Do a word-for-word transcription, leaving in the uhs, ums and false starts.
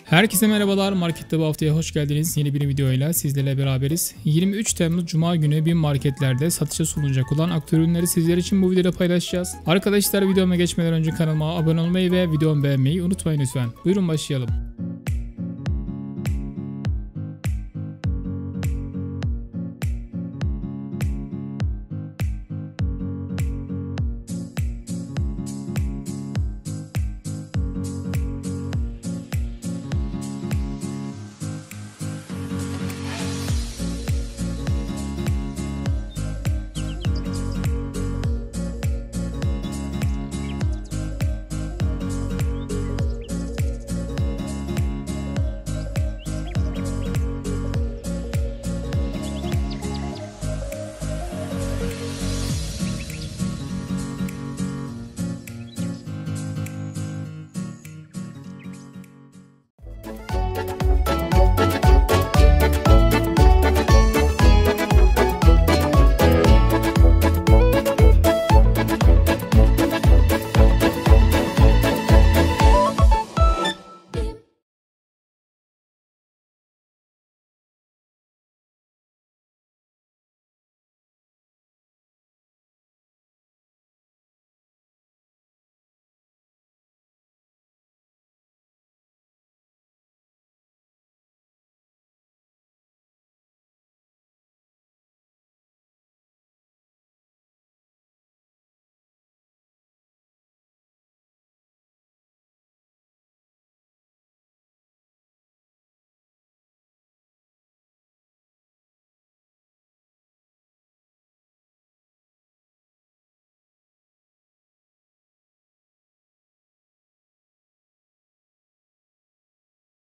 Herkese merhabalar, Markette bu haftaya hoş geldiniz. Yeni bir videoyla sizlerle beraberiz. yirmi üç Temmuz Cuma günü bin marketlerde satışa sunulacak olan aktüel ürünleri sizler için bu videoda paylaşacağız. Arkadaşlar, videoma geçmeden önce kanalıma abone olmayı ve videomu beğenmeyi unutmayın lütfen. Buyurun başlayalım.